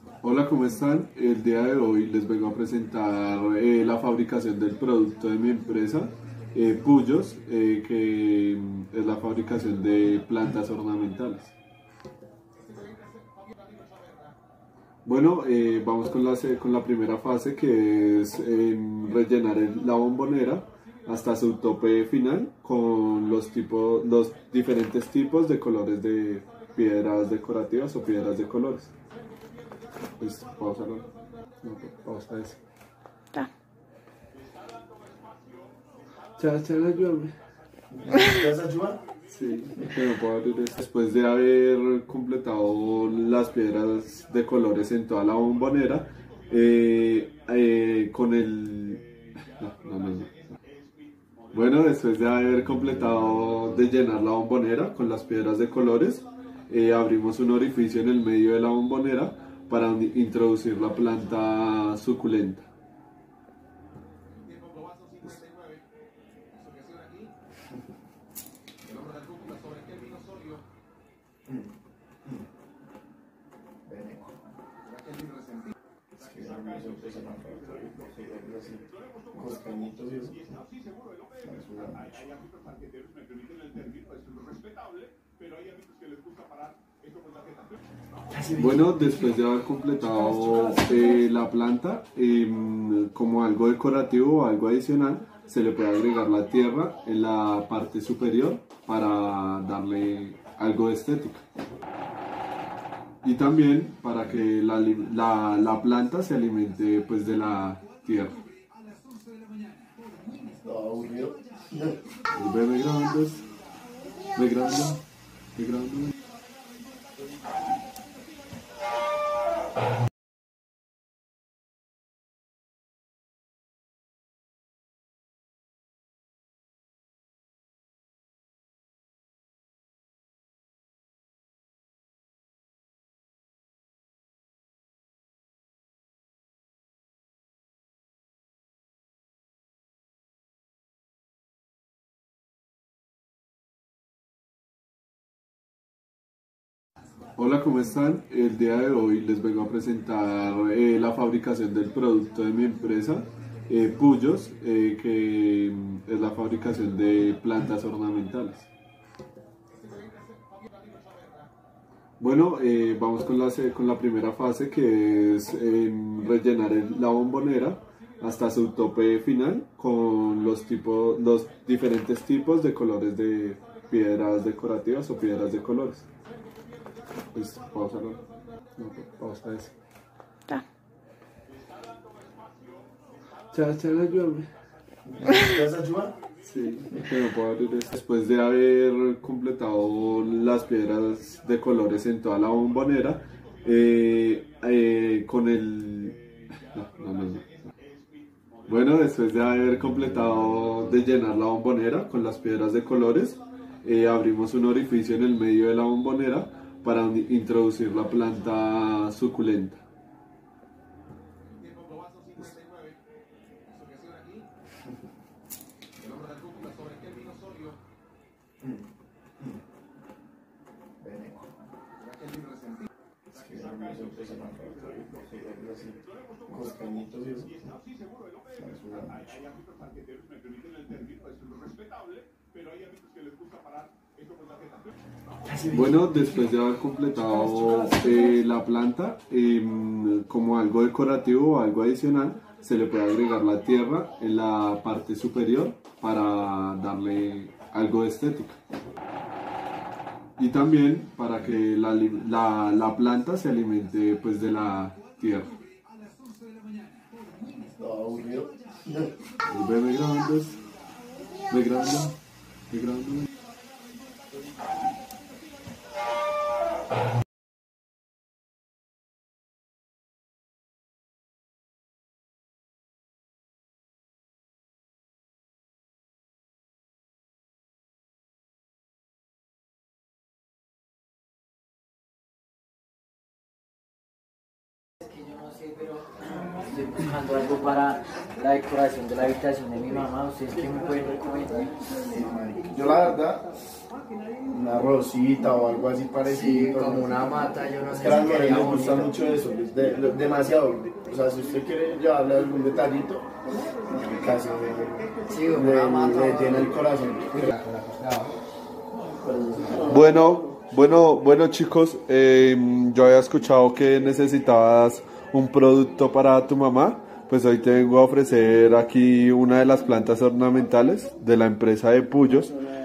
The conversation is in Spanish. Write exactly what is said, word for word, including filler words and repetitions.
Hola, ¿cómo están? El día de hoy les vengo a presentar eh, la fabricación del producto de mi empresa, eh, Puyos, eh, que mm, es la fabricación de plantas ornamentales. Bueno, eh, vamos con la, se- con la primera fase, que es em, rellenar el- la bombonera hasta su tope final con los, tipos, los diferentes tipos de colores de piedras decorativas o piedras de colores. Pues, pausa, no, no, pausa eso. Ya. Chao, chao, ayúdame. ¿Necesitas ayuda? Sí, que no puedo abrir esto. Después de haber completado las piedras de colores en toda la bombonera, eh, eh, con el... No, no, no, no. Bueno, después de haber completado de llenar la bombonera con las piedras de colores, eh, abrimos un orificio en el medio de la bombonera para un- introducir la planta suculenta. Es que a mí me sorpresa más rápido, porque verlo así, con los cañitos y eso, me ayuda mucho. Bueno, después de haber completado eh, la planta, em, como algo decorativo o algo adicional, se le puede agregar la tierra en la parte superior para darle algo de estética. Y también para que la, ali- la- la planta se alimente pues de la tierra. Todo aburrido. Ve, me grandes, me grande, me grande. Hola, ¿cómo están? El día de hoy les vengo a presentar eh, la fabricación del producto de mi empresa, eh, Puyos, eh, que mm, es la fabricación de plantas ornamentales. Bueno, eh, vamos con la, se- con la primera fase, que es em, rellenar el- la bombonera hasta su tope final con los, tipos, los diferentes tipos de colores de piedras decorativas o piedras de colores. Pues, pausa, no, no, pausa eso. Ya. Chao, chao, ayúdame. ¿Necesitas ayuda? Sí, que no puedo abrir esto. Después de haber completado las piedras de colores en toda la bombonera, eh, eh, con el... No, no, no, no. Bueno, después de haber completado de llenar la bombonera con las piedras de colores, eh, abrimos un orificio en el medio de la bombonera para un- introducir la planta suculenta. Es que a mí me sorpresa más rápido, porque verlo así, con los cañitos y eso, me ayuda mucho. Bueno, después de haber completado eh, la planta, em, como algo decorativo o algo adicional, se le puede agregar la tierra en la parte superior para darle algo de estética. Y también para que la, ali- la- la planta se alimente pues de la tierra. Todo aburrido. Ve, me grandes, me grande, me grande. sé, pero estoy buscando algo para la decoración de la habitación de mi mamá. ¿Ustedes qué me pueden recomendar? Yo la verdad, una rosita o algo así parecido. Sí, como una mata, yo no sé Es que a las si mujeres quería les gusta bonito. mucho eso, es de- de- demasiado. O sea, si usted quiere llevarle algún detallito, casi Sí, le, una mata. le tiene el corazón. Bueno, bueno, bueno chicos, eh, yo había escuchado que necesitabas un producto para tu mamá, pues hoy te vengo a ofrecer aquí una de las plantas ornamentales de la empresa de Puyos.